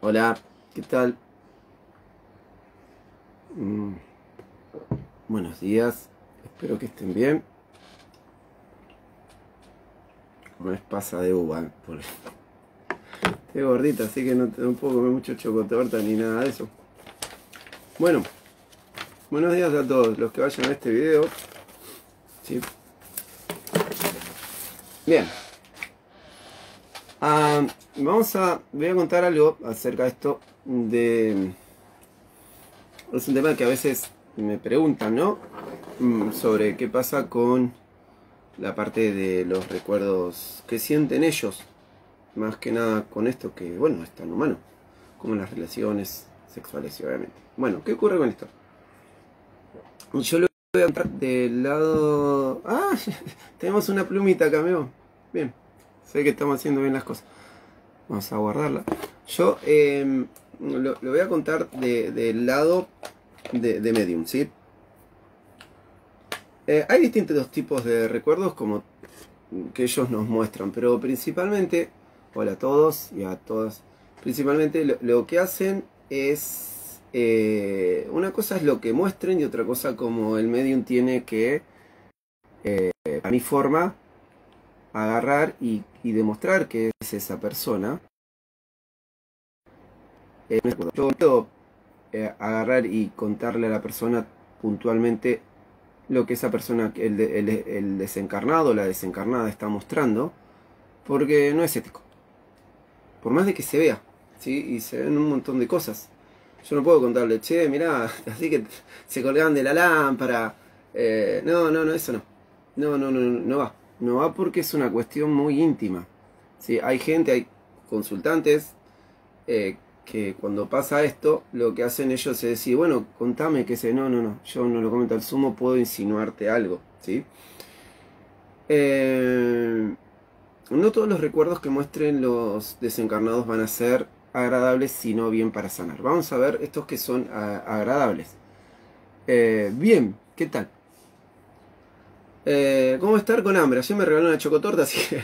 Hola, ¿qué tal? Buenos días, espero que estén bien. No es pasa de uva, porque estoy gordita, así que no puedo comer mucho chocotorta ni nada de eso. Bueno, buenos días a todos los que vayan a este video. ¿Sí? Bien. Voy a contar algo acerca de esto es un tema que a veces me preguntan, ¿no? Sobre qué pasa con la parte de los recuerdos que sienten ellos. Más que nada con esto que, bueno, es tan humano, como las relaciones sexuales, obviamente. Bueno, ¿qué ocurre con esto? Yo lo voy a contar del lado... ¡Ah! Tenemos una plumita acá, amigo. Bien, sé que estamos haciendo bien las cosas. Vamos a guardarla. Yo lo voy a contar del lado de medium, ¿sí? Hay distintos tipos de recuerdos como que ellos nos muestran, pero principalmente, hola a todos y a todas, principalmente lo que hacen es, una cosa es lo que muestren y otra cosa como el medium tiene que, a mi forma, agarrar y demostrar que es esa persona. Yo puedo agarrar y contarle a la persona puntualmente lo que esa persona, el desencarnado o la desencarnada está mostrando, porque no es ético. Por más de que se vea, ¿sí? Y se ven un montón de cosas. Yo no puedo contarle, che, mirá, así que se colgaban de la lámpara. No, eso no. No va. No va porque es una cuestión muy íntima. ¿Sí? Hay gente, hay consultantes que cuando pasa esto, lo que hacen ellos es decir, bueno, contame que sé, no, yo no lo comento al sumo, puedo insinuarte algo, ¿sí? No todos los recuerdos que muestren los desencarnados van a ser agradables, sino bien para sanar. Vamos a ver estos que son agradables. Bien, ¿qué tal? ¿Cómo estar con hambre? Ayer me regaló una chocotorta, así que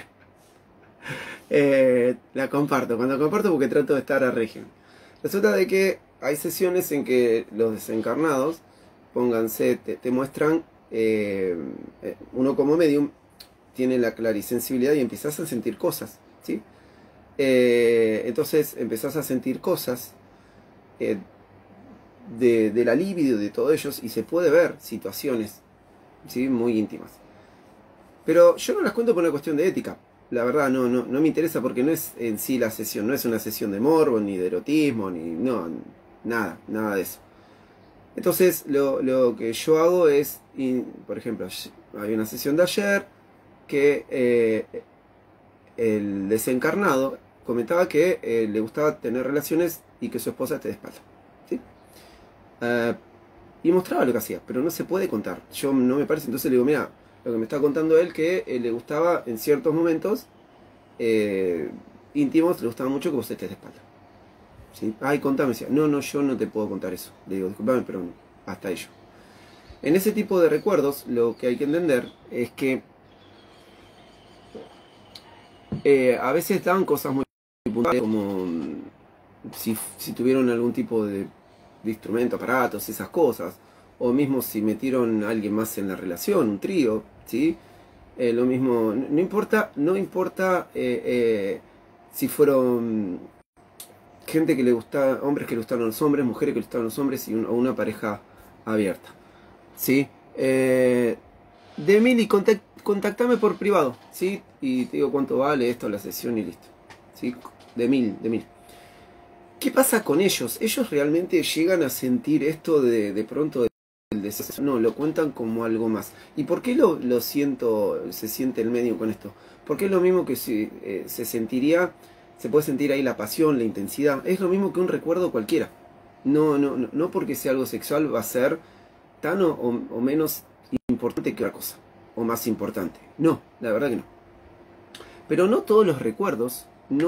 la comparto. Cuando comparto porque trato de estar a régimen. Resulta de que hay sesiones en que los desencarnados, pónganse, te muestran, uno como medium tiene la clarisensibilidad y empiezas a sentir cosas, ¿sí? Entonces empezás a sentir cosas de la libido de todos ellos y se puede ver situaciones, ¿sí? Muy íntimas. Pero yo no las cuento por una cuestión de ética. La verdad no me interesa porque no es en sí la sesión, no es una sesión de morbo, ni de erotismo, ni nada de eso. Entonces lo que yo hago es, por ejemplo, hay una sesión de ayer que el desencarnado comentaba que le gustaba tener relaciones y que su esposa esté de espalda, ¿sí? Y mostraba lo que hacía, pero no se puede contar. Yo no me parece, entonces le digo, mira, lo que me está contando él que le gustaba en ciertos momentos íntimos, le gustaba mucho que vos estés de espalda, ¿sí? Ay, contame, decía, no, yo no te puedo contar eso. Le digo, disculpame, pero hasta ello. En ese tipo de recuerdos, lo que hay que entender es que a veces dan cosas muy puntuales, como si tuvieron algún tipo de instrumento, aparatos, esas cosas, o mismo si metieron a alguien más en la relación, un trío, ¿sí? Lo mismo, no importa si fueron gente que le gusta, hombres que le gustaron a los hombres, mujeres que le gustaron a los hombres y una pareja abierta, ¿sí? De Mili, contactame por privado, ¿sí? Y te digo cuánto vale esto, la sesión y listo, ¿sí? De mil. ¿Qué pasa con ellos? ¿Ellos realmente llegan a sentir esto de pronto del deseo? No, lo cuentan como algo más. ¿Y por qué lo siento, se siente el medio con esto? Porque es lo mismo que si se sentiría, se puede sentir ahí la pasión, la intensidad. Es lo mismo que un recuerdo cualquiera. No porque sea algo sexual va a ser tan o menos importante que otra cosa. O más importante. No, la verdad que no. Pero no todos los recuerdos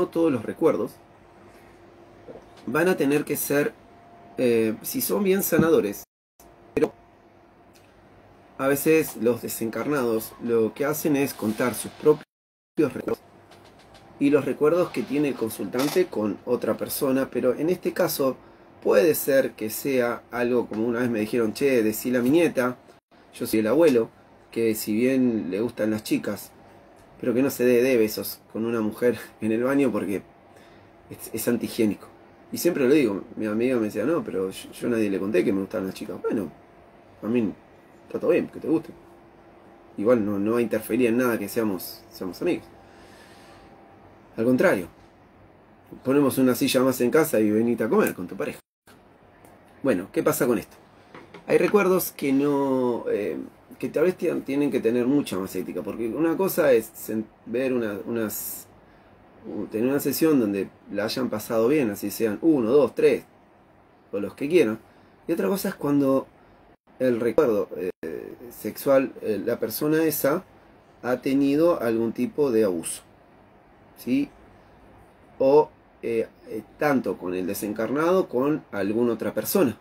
van a tener que ser, si son bien sanadores, pero a veces los desencarnados lo que hacen es contar sus propios recuerdos y los recuerdos que tiene el consultante con otra persona, pero en este caso puede ser que sea algo como una vez me dijeron, che, decile a mi nieta, yo soy el abuelo, que si bien le gustan las chicas, pero que no se dé besos con una mujer en el baño porque es antihigiénico. Y siempre lo digo, mi amiga me decía, no, pero yo a nadie le conté que me gustaban las chicas. Bueno, a mí está todo bien, que te guste. Igual no va a interferir en nada que seamos amigos. Al contrario, ponemos una silla más en casa y venite a comer con tu pareja. Bueno, ¿qué pasa con esto? Hay recuerdos que no... que tal vez tienen que tener mucha más ética, porque una cosa es ver tener una sesión donde la hayan pasado bien, así sean 1, 2, 3, o los que quieran, y otra cosa es cuando el recuerdo sexual, la persona esa ha tenido algún tipo de abuso, ¿sí? O tanto con el desencarnado con alguna otra persona.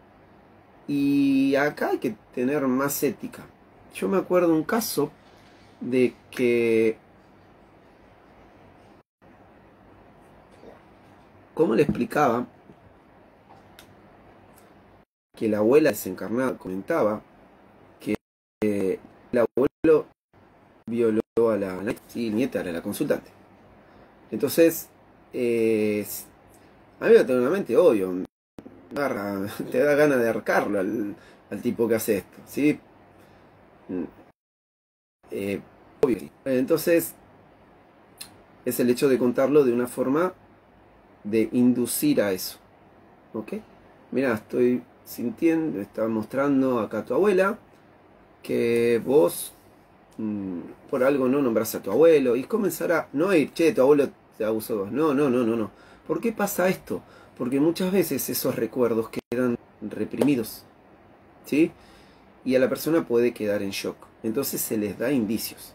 Y acá hay que tener más ética. Yo me acuerdo un caso de que, como le explicaba, que la abuela desencarnada comentaba que el abuelo violó a la nieta, era la consultante. Entonces, a mí me tengo en la mente, obvio, te da ganas de arcarlo al tipo que hace esto, ¿sí? Obvio. Entonces, es el hecho de contarlo de una forma de inducir a eso, ¿ok? Mira, estoy sintiendo, está mostrando acá a tu abuela que vos por algo no nombras a tu abuelo y comenzar a no ir, che, tu abuelo te abusó de vos. No. ¿Por qué pasa esto? Porque muchas veces esos recuerdos quedan reprimidos, ¿sí? Y a la persona puede quedar en shock. Entonces se les da indicios.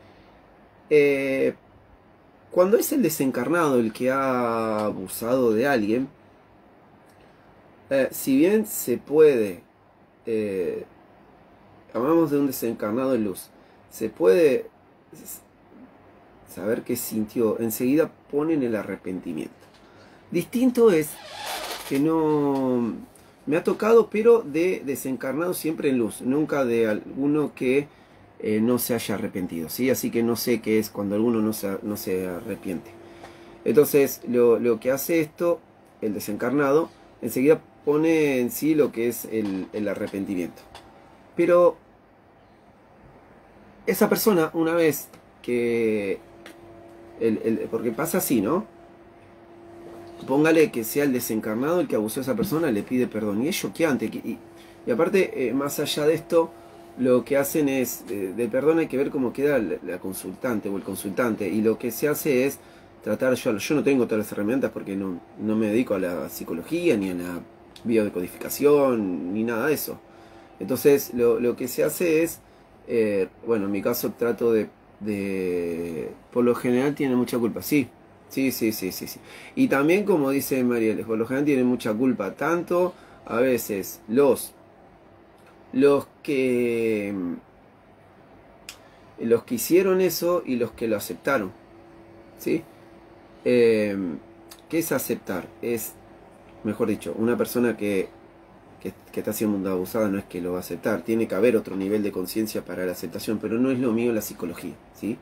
Cuando es el desencarnado el que ha abusado de alguien, si bien se puede, hablamos de un desencarnado en luz, se puede saber qué sintió, enseguida ponen el arrepentimiento. Distinto es que no me ha tocado, pero de desencarnado siempre en luz, nunca de alguno que no se haya arrepentido, ¿sí? Así que no sé qué es cuando alguno no se arrepiente. Entonces lo que hace esto, el desencarnado, enseguida pone en sí lo que es el arrepentimiento. Pero esa persona, una vez que... porque pasa así, ¿no? Póngale que sea el desencarnado el que abusó de esa persona, le pide perdón. Y es choqueante. Y aparte, más allá de esto, lo que hacen es, de perdón hay que ver cómo queda la consultante o el consultante. Y lo que se hace es tratar, yo no tengo todas las herramientas porque no me dedico a la psicología, ni a la biodecodificación, ni nada de eso. Entonces, lo que se hace es, bueno, en mi caso trato por lo general tiene mucha culpa, sí. Y también, como dice Mariel, por lo general tienen mucha culpa, tanto a veces los que hicieron eso y los que lo aceptaron, ¿sí? ¿Qué es aceptar? Es, mejor dicho, una persona que está siendo abusada no es que lo va a aceptar, tiene que haber otro nivel de conciencia para la aceptación, pero no es lo mío la psicología, ¿sí?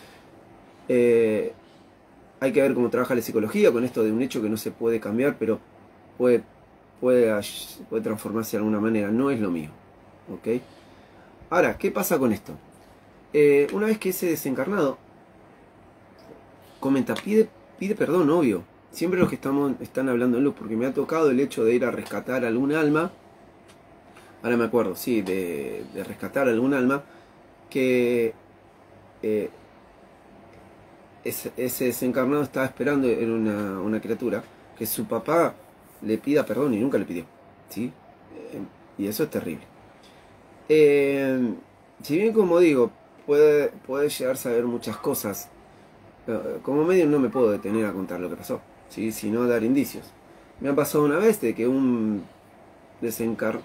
Hay que ver cómo trabaja la psicología con esto de un hecho que no se puede cambiar, pero puede transformarse de alguna manera. No es lo mío, ¿ok? Ahora, ¿qué pasa con esto? Una vez que ese desencarnado comenta, pide perdón, obvio. Siempre los que están hablando en luz, porque me ha tocado el hecho de ir a rescatar algún alma. Ahora me acuerdo, sí, de rescatar algún alma que ese desencarnado estaba esperando en una criatura que su papá le pida perdón y nunca le pidió, ¿sí? Y eso es terrible. Si bien, como digo, puede llegar a saber muchas cosas, como medio no me puedo detener a contar lo que pasó, ¿sí? Sino dar indicios. Me ha pasado una vez de que un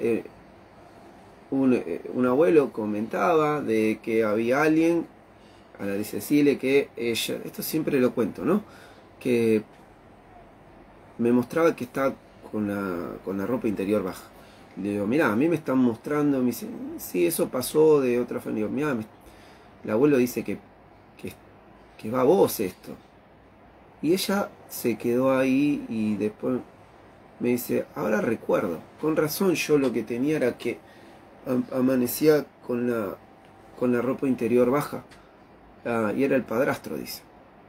abuelo comentaba de que había alguien a la dice, decirle que ella, esto siempre lo cuento, ¿no? Que me mostraba que está con la ropa interior baja. Le digo, mirá, a mí me están mostrando, me dice, sí, eso pasó de otra familia. Mirá, el abuelo dice que va a vos esto. Y ella se quedó ahí y después me dice, ahora recuerdo, con razón yo lo que tenía era que amanecía con la ropa interior baja. Y era el padrastro, dice.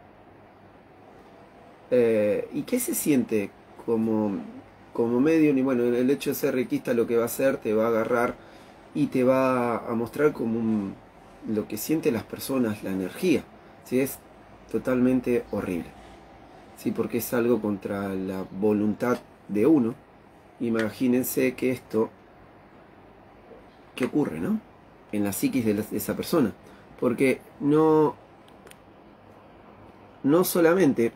¿Y qué se siente como medium? Y bueno, el hecho de ser requista lo que va a hacer, te va a agarrar y te va a mostrar como lo que sienten las personas, la energía. ¿Sí? Es totalmente horrible. ¿Sí? Porque es algo contra la voluntad de uno. Imagínense que esto, ¿qué ocurre, no? En la psiquis de esa persona. Porque no solamente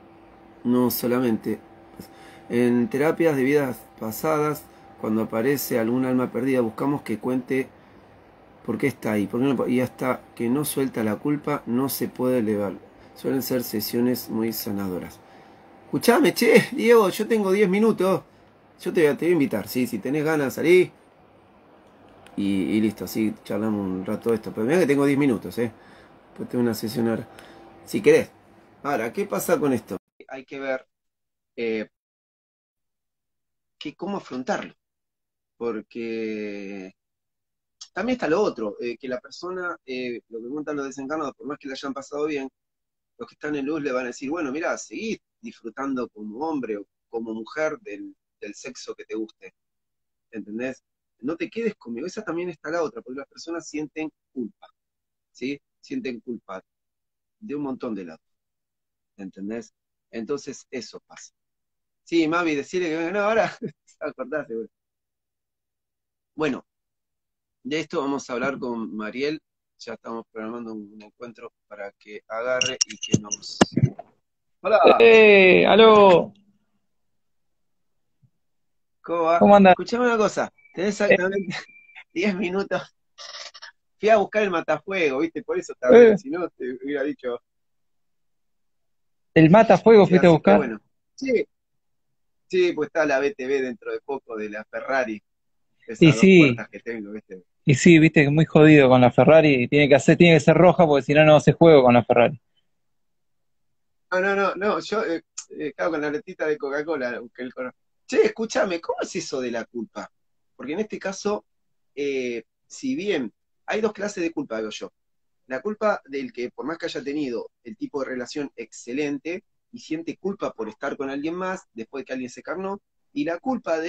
en terapias de vidas pasadas, cuando aparece algún alma perdida, buscamos que cuente por qué está ahí, y hasta que no suelta la culpa no se puede elevar. Suelen ser sesiones muy sanadoras. Escuchame, che, Diego, yo tengo 10 minutos, yo te voy a invitar, ¿sí? Si tenés ganas, salí y listo, así charlamos un rato de esto. Pero mira que tengo 10 minutos, pues tengo una sesión ahora, si querés. Ahora, ¿qué pasa con esto? Hay que ver cómo afrontarlo, porque también está lo otro, que la persona, lo que cuentan los desencarnados, por más que le hayan pasado bien, los que están en luz le van a decir, bueno, mira, seguí disfrutando como hombre o como mujer del sexo que te guste, ¿entendés? No te quedes conmigo, esa también está la otra, porque las personas sienten culpa, ¿sí? Sienten culpa de un montón de lados, ¿entendés? Entonces eso pasa. Sí, Mavi, decirle que venga, no, ahora, acordate, bro. Bueno, de esto vamos a hablar con Mariel. Ya estamos programando un encuentro para que agarre y que nos... Hola, ¡Aló! ¿cómo va? ¿Cómo andas? Escuchame una cosa, tenés Eh, exactamente 10 minutos. Fui a buscar el matafuego, ¿viste? Por eso tardé, eh, si no te hubiera dicho. ¿El matafuego Sí, fuiste a así que buscar? bueno. Sí, sí, pues está la BTV dentro de poco de la Ferrari, Y esas dos sí, puertas que tengo, ¿viste? y sí, viste que es muy jodido con la Ferrari. Tiene que ser roja porque si no, no hace juego con la Ferrari. No, yo, claro, con la letita de Coca-Cola, busqué el color. Che, escúchame, ¿cómo es eso de la culpa? Porque en este caso, si bien hay dos clases de culpa, digo yo. La culpa del que, por más que haya tenido el tipo de relación excelente y siente culpa por estar con alguien más después de que alguien se encarnó, y la culpa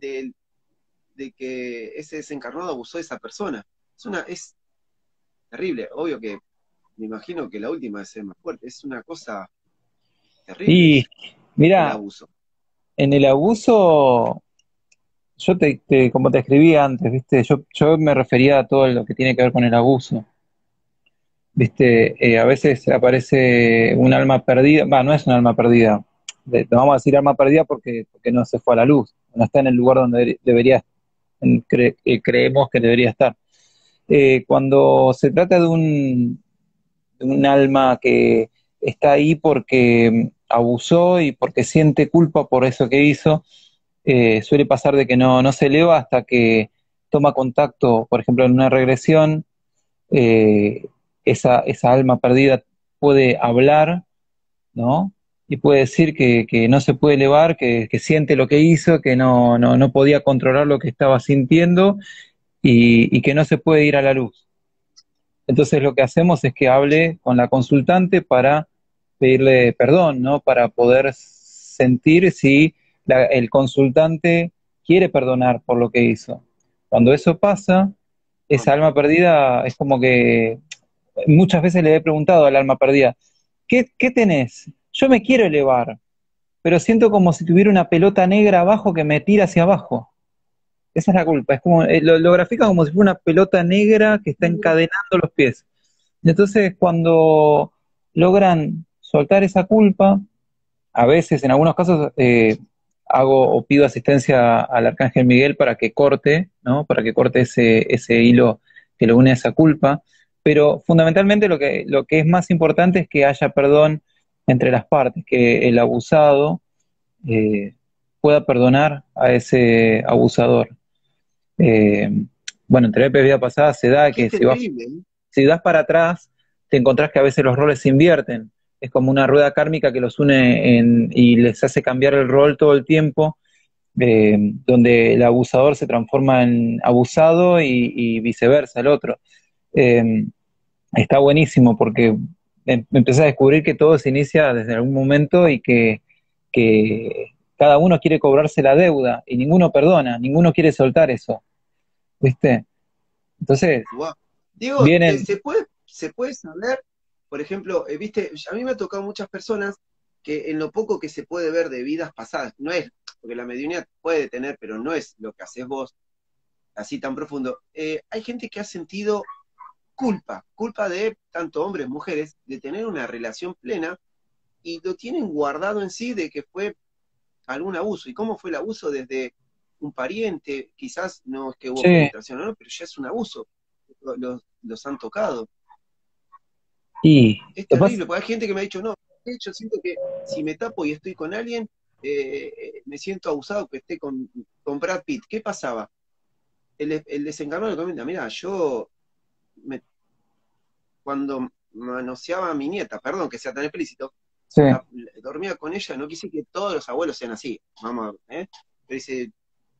de que ese desencarnado abusó de esa persona. Es terrible, obvio que me imagino que la última es más fuerte, es una cosa terrible Y eso, el mira, abuso. en el abuso, yo como te escribí antes, viste, yo me refería a todo lo que tiene que ver con el abuso. Viste, a veces aparece un alma perdida, va, no es un alma perdida, vamos a decir alma perdida porque no se fue a la luz, no está en el lugar donde debería, creemos que debería estar. Cuando se trata de un alma que está ahí porque abusó y porque siente culpa por eso que hizo, suele pasar de que no se eleva hasta que toma contacto, por ejemplo, en una regresión, eh, esa alma perdida puede hablar, ¿no? Y puede decir que no se puede elevar, que siente lo que hizo, que no podía controlar lo que estaba sintiendo y que no se puede ir a la luz. Entonces lo que hacemos es que hable con la consultante para pedirle perdón, ¿no? Para poder sentir si el consultante quiere perdonar por lo que hizo. Cuando eso pasa, esa alma perdida es como que muchas veces le he preguntado al alma perdida, ¿qué tenés? Yo me quiero elevar, pero siento como si tuviera una pelota negra abajo que me tira hacia abajo. Esa es la culpa, es como, lo grafica como si fuera una pelota negra que está encadenando los pies. Entonces, cuando logran soltar esa culpa, a veces, en algunos casos, hago o pido asistencia al Arcángel Miguel para que corte, ¿no? Para que corte ese hilo que lo une a esa culpa. pero fundamentalmente lo que es más importante es que haya perdón entre las partes, que el abusado eh, pueda perdonar a ese abusador. Eh, bueno, en terapia de vida pasada se da Qué que terrible, ¿eh? si das para atrás, te encontrás que a veces los roles se invierten. Es como una rueda kármica que los une y les hace cambiar el rol todo el tiempo, donde el abusador se transforma en abusado y viceversa, el otro. Eh, Está buenísimo porque empecé a descubrir que todo se inicia desde algún momento y que cada uno quiere cobrarse la deuda y ninguno perdona, ninguno quiere soltar eso, ¿viste? Entonces, Guau. Digo, vienen, se puede saber, por ejemplo, viste, a mí me ha tocado muchas personas que en lo poco que se puede ver de vidas pasadas, no es, porque la mediunidad puede tener, pero no es lo que haces vos, así tan profundo. Hay gente que ha sentido culpa de tanto hombres, mujeres, de tener una relación plena y lo tienen guardado en sí de que fue algún abuso. ¿Y cómo fue el abuso? Desde un pariente, quizás no es que hubo che, penetración o no, pero ya es un abuso. Los han tocado. y Es lo que pasa, terrible, porque hay gente que me ha dicho, no, de hecho siento que si me tapo y estoy con alguien, me siento abusado que esté con Brad Pitt. ¿Qué pasaba? El desencarnado le comenta, mira, me, cuando manoseaba a mi nieta, perdón que sea tan explícito, sí. dormía con ella, no quise que todos los abuelos sean así, vamos, ¿eh? Pero dice,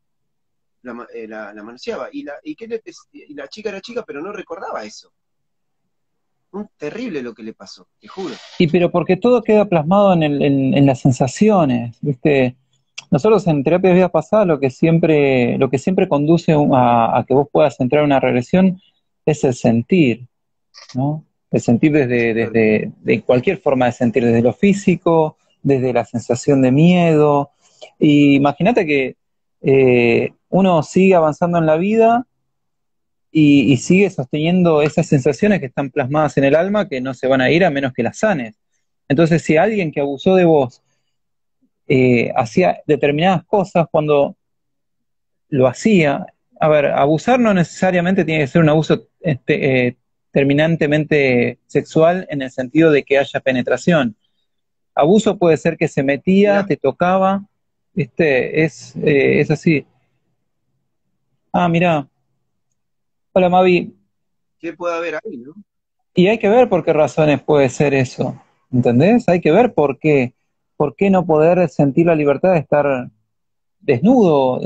la manoseaba, y la chica era chica, pero no recordaba eso. Terrible lo que le pasó, te juro. Y pero porque todo queda plasmado en las sensaciones, ¿viste? Nosotros en terapia de vida pasada lo que siempre conduce a que vos puedas entrar en una regresión es el sentir, ¿no? El sentir Claro. de cualquier forma de sentir, desde lo físico, desde la sensación de miedo. Y imagínate que uno sigue avanzando en la vida y sigue sosteniendo esas sensaciones que están plasmadas en el alma que no se van a ir a menos que las sanes. Entonces, si alguien que abusó de vos hacía determinadas cosas cuando lo hacía, a ver, abusar no necesariamente tiene que ser un abuso terminantemente sexual en el sentido de que haya penetración. Abuso puede ser que se metía, Mirá, te tocaba, es así. Ah, mira, hola Mavi, ¿qué puede haber ahí, no? y hay que ver por qué razones puede ser eso, ¿entendés? Hay que ver por qué no poder sentir la libertad de estar desnudo,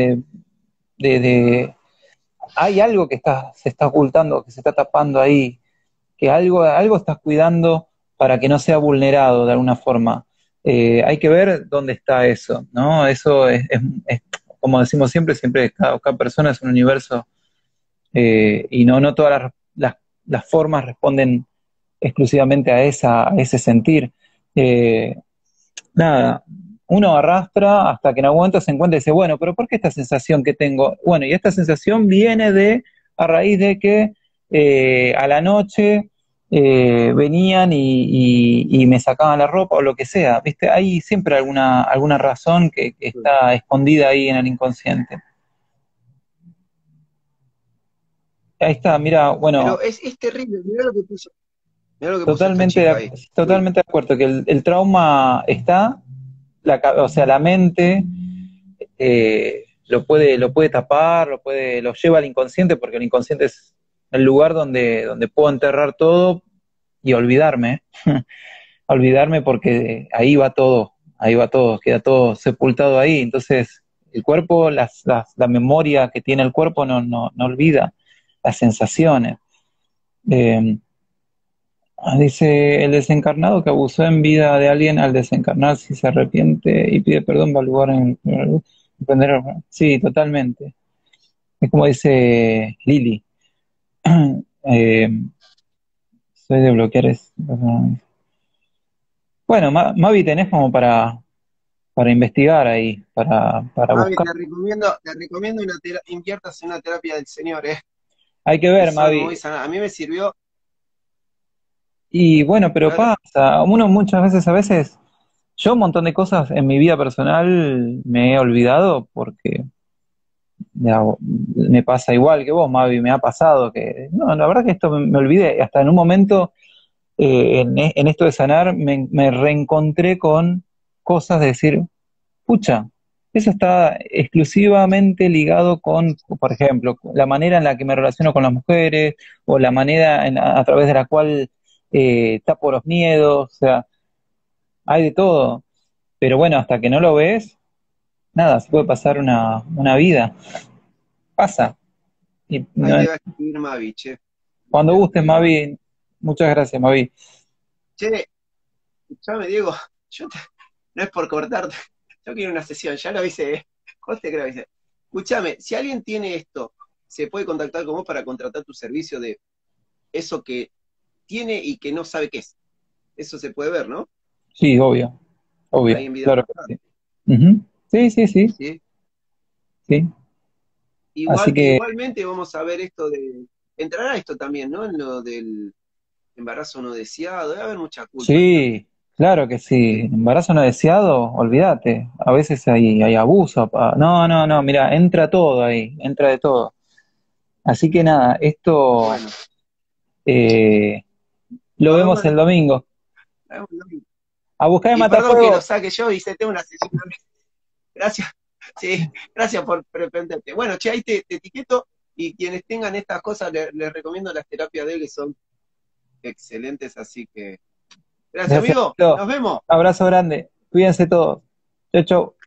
de hay algo que se está ocultando, que se está tapando ahí, que algo estás cuidando para que no sea vulnerado de alguna forma. Hay que ver dónde está eso, ¿no? Eso como decimos siempre, cada persona es un universo y no todas las formas responden exclusivamente a ese sentir. Eh, Nada, uno arrastra hasta que en algún momento se encuentra y dice, bueno, pero ¿por qué esta sensación que tengo? Bueno, y esta sensación viene a raíz de que a la noche venían y me sacaban la ropa o lo que sea, ¿viste? Hay siempre alguna razón que está escondida ahí en el inconsciente. Ahí está, mira, bueno, Pero es terrible, mirá lo que puso esta chica ahí. Uy, totalmente de acuerdo que el trauma está, o sea, la mente lo puede tapar, lo lleva al inconsciente, porque el inconsciente es el lugar donde puedo enterrar todo y olvidarme, olvidarme porque ahí va todo, queda todo sepultado ahí. Entonces, el cuerpo, la memoria que tiene el cuerpo no olvida las sensaciones. Eh, Dice, el desencarnado que abusó en vida de alguien al desencarnar, si se arrepiente y pide perdón, va al lugar en aprender. Sí, totalmente. Es como dice Lili. Eh, Soy de bloquear es. Bueno, Mavi, tenés como para investigar ahí, para Mavi, buscar. te recomiendo inviertas en una terapia del Señor, Hay que que ver, son Mavi. muy sanas. A mí me sirvió, Y bueno, pero claro, pasa, uno a veces, yo un montón de cosas en mi vida personal me he olvidado porque me pasa igual que vos, Mavi, me ha pasado que, no, la verdad que esto me olvidé, hasta en un momento, en esto de sanar, me reencontré con cosas de decir, pucha, eso está exclusivamente ligado con, por ejemplo, la manera en la que me relaciono con las mujeres, o la manera a través de la cual tapo los miedos, o sea, hay de todo. Pero bueno, hasta que no lo ves, nada, se puede pasar una vida. Pasa. Y Ahí te va a escribir Mavi, che. cuando Te va a gustes, escribir Mavi. Mavi, muchas gracias, Mavi. Che, escuchame, Diego, no es por cortarte, yo quiero una sesión, ya lo hice, José creo que dice. Escuchame, si alguien tiene esto, se puede contactar con vos para contratar tu servicio de eso que tiene y que no sabe qué es. Eso se puede ver, ¿no? Sí, obvio, Ahí obvio, en videos claro que pasados, sí. Ujú. Sí, sí, sí, ¿sí? sí. Así que Igualmente vamos a ver esto de, entrará esto también, ¿no? En lo del embarazo no deseado, debe haber mucha culpa ahí también, sí, claro que sí. ¿sí? Embarazo no deseado, olvídate. A veces hay abuso. No, no, no, mira, entra todo ahí, entra de todo. Así que nada, esto Bueno, eh, lo nos vemos vemos, el domingo. A buscar el y perdón que lo matafuego. saque yo y se tengo una sesión también. Gracias, sí, gracias por prenderte. Bueno, che, ahí te etiqueto y quienes tengan estas cosas les recomiendo las terapias de él que son excelentes, así que gracias Gracias, amigo, Tito. nos vemos. Abrazo grande. Cuídense todos. Chau, chau.